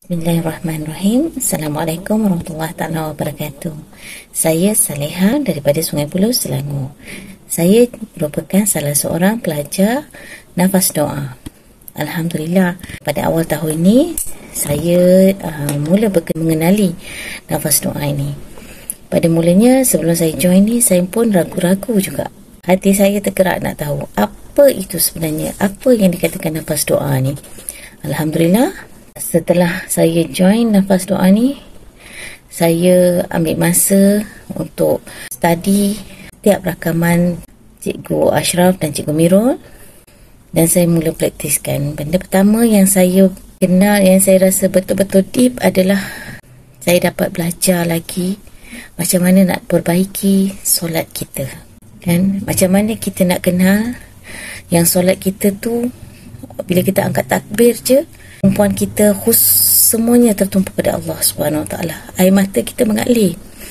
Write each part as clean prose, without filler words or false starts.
Bismillahirrahmanirrahim. Assalamualaikum warahmatullahi taala wabarakatuh. Saya Saleha daripada Sungai Buloh, Selangor. Saya merupakan salah seorang pelajar nafas doa. Alhamdulillah, pada awal tahun ini saya mula mengenali nafas doa ini. Pada mulanya sebelum saya join ni, saya pun ragu-ragu juga. Hati saya tergerak nak tahu apa itu sebenarnya, apa yang dikatakan nafas doa ni. Alhamdulillah, setelah saya join nafas doa ni, saya ambil masa untuk study tiap rakaman Cikgu Ashraf dan Cikgu Mirul, dan saya mula praktiskan. Benda pertama yang saya kenal, yang saya rasa betul-betul deep adalah saya dapat belajar lagi macam mana nak perbaiki solat kita. Kan? Macam mana kita nak kenal yang solat kita tu bila kita angkat takbir je, perempuan kita semuanya tertumpu pada Allah Subhanahu Wa Taala. Air mata kita mengalir.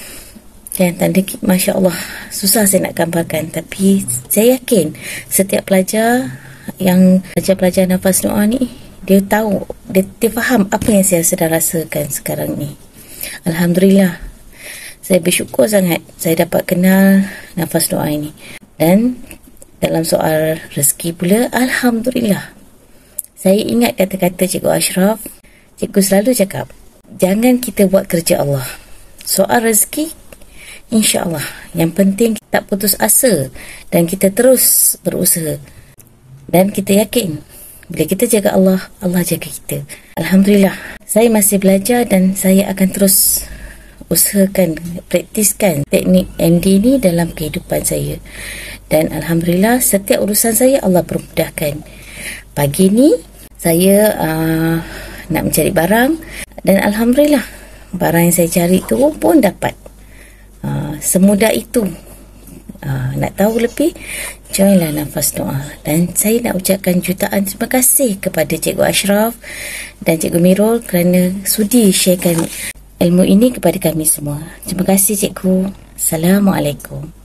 Kan, tanda Masya Allah, susah saya nak gambarkan, tapi saya yakin setiap pelajar yang pelajar nafas doa ni, dia tahu, dia faham apa yang saya sedang rasakan sekarang ni. Alhamdulillah, saya bersyukur sangat saya dapat kenal nafas doa ini. Dan dalam soal rezeki pula, Alhamdulillah, saya ingat kata-kata Cikgu Ashraf. Cikgu selalu cakap, jangan kita buat kerja Allah. Soal rezeki, insya-Allah, yang penting tak putus asa dan kita terus berusaha. Dan kita yakin bila kita jaga Allah, Allah jaga kita. Alhamdulillah, saya masih belajar dan saya akan terus usahakan, praktiskan teknik MD ni dalam kehidupan saya. Dan Alhamdulillah, setiap urusan saya Allah permudahkan. Pagi ni saya nak mencari barang, dan Alhamdulillah barang yang saya cari tu pun dapat. Semudah itu. Nak tahu lebih, joinlah nafas doa. Dan saya nak ucapkan jutaan terima kasih kepada Cikgu Ashraf dan Cikgu Mirul kerana sudi sharekan ilmu ini kepada kami semua. Terima kasih Cikgu. Assalamualaikum.